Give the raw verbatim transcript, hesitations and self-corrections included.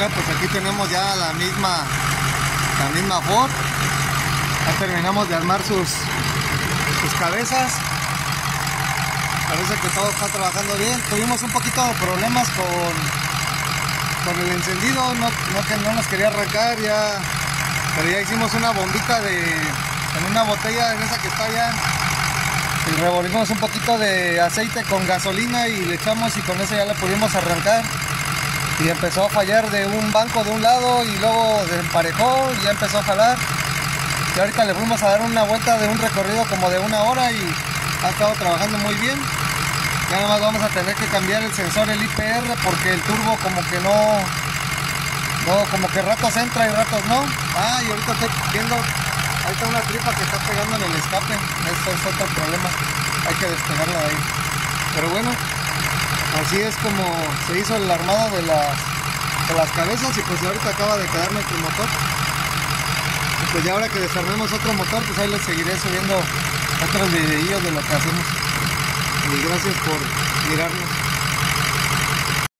Bueno, pues aquí tenemos ya la misma la misma Ford. Ya terminamos de armar sus sus cabezas. Parece que todo está trabajando bien. Tuvimos un poquito de problemas con con el encendido, no, no que no nos quería arrancar ya, pero ya hicimos una bombita de en una botella en esa que está allá y revolvimos un poquito de aceite con gasolina y le echamos y con eso ya le pudimos arrancar. Y empezó a fallar de un banco de un lado y luego emparejó y ya empezó a jalar. Y ahorita le fuimos a dar una vuelta de un recorrido como de una hora y ha estado trabajando muy bien. Ya nada más vamos a tener que cambiar el sensor, el I P R, porque el turbo como que no, no como que ratos entra y ratos no. Ah, y ahorita estoy viendo, ahí está una tripa que está pegando en el escape. Ese es otro problema, hay que despegarla de ahí. Pero bueno, así es como se hizo el armado de las, de las cabezas y pues ahorita acaba de quedar nuestro motor. Y pues ya ahora que desarmemos otro motor, pues ahí les seguiré subiendo otros videillos de lo que hacemos. Y gracias por mirarnos.